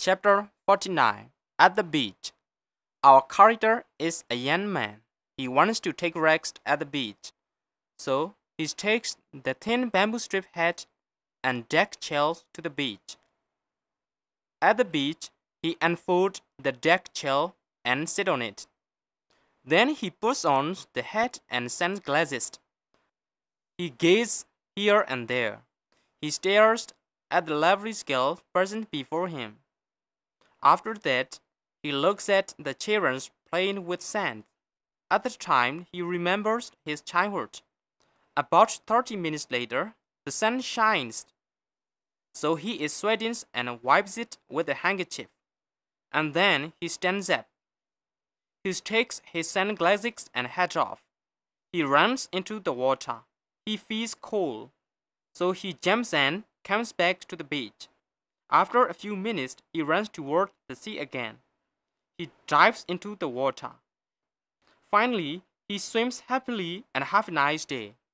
Chapter 49. At the beach. Our character is a young man. He wants to take rest at the beach. So he takes the thin bamboo strip hat and deck chair to the beach. At the beach, he unfolds the deck chair and sits on it. Then he puts on the hat and sunglasses. He gazes here and there. He stares at the lovely girl present before him. After that, he looks at the children playing with sand. At the time, he remembers his childhood. About 30 minutes later, the sun shines, so he is sweating and wipes it with a handkerchief. And then he stands up. He takes his sunglasses and hat off. He runs into the water. He feels cold, so he jumps and comes back to the beach. After a few minutes, he runs toward the sea again. He dives into the water. Finally, he swims happily and have a nice day.